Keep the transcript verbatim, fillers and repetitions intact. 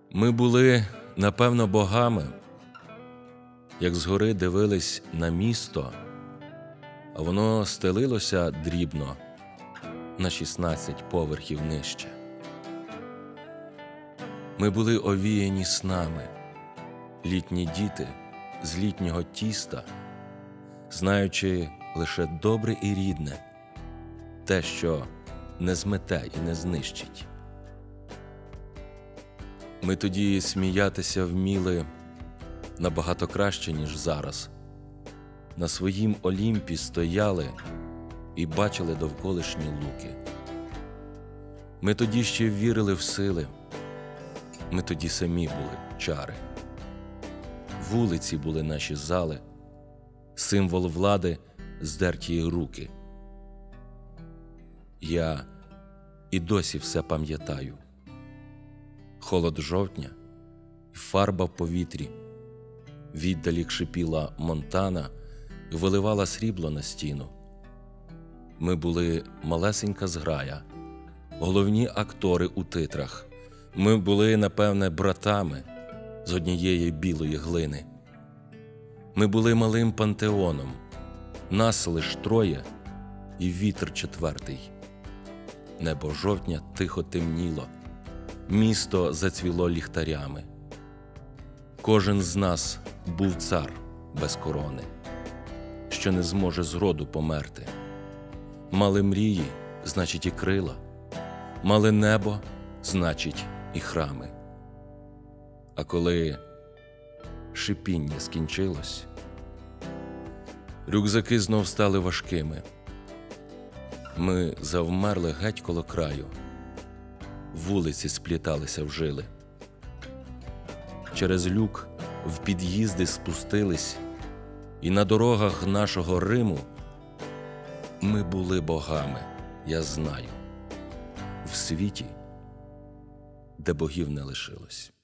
Ми були, напевно, богами, як згори дивились на місто, а воно стелилося дрібно на шістнадцять поверхів нижче. Ми були овіяні снами, літні діти з літнього тіста, знаючи лише добре і рідне, те, що не змете і не знищить. Ми тоді сміятися вміли набагато краще, ніж зараз. На своїм Олімпі стояли і бачили довколишні луки. Ми тоді ще вірили в сили, ми тоді самі були чари. Вулиці були наші зали, символ влади – здерті руки. Я і досі все пам'ятаю. Холод жовтня і фарба в повітрі. Віддалік шипіла Монтана і виливала срібло на стіну. Ми були малесенька зграя, головні актори у титрах. Ми були, напевне, братами з однієї білої глини. Ми були малим пантеоном, нас лиш троє і вітер четвертий. Небо жовтня тихо темніло, місто зацвіло ліхтарями. Кожен з нас був цар без корони, що не зможе зроду померти. Мали мрії, значить і крила, мали небо, значить і храми. А коли шипіння скінчилось, рюкзаки знов стали важкими. Ми завмерли геть коло краю, вулиці спліталися в жили. Через люк в під'їзди спустились, і на дорогах нашого Риму ми були богами, я знаю, в світі, де богів не лишилось.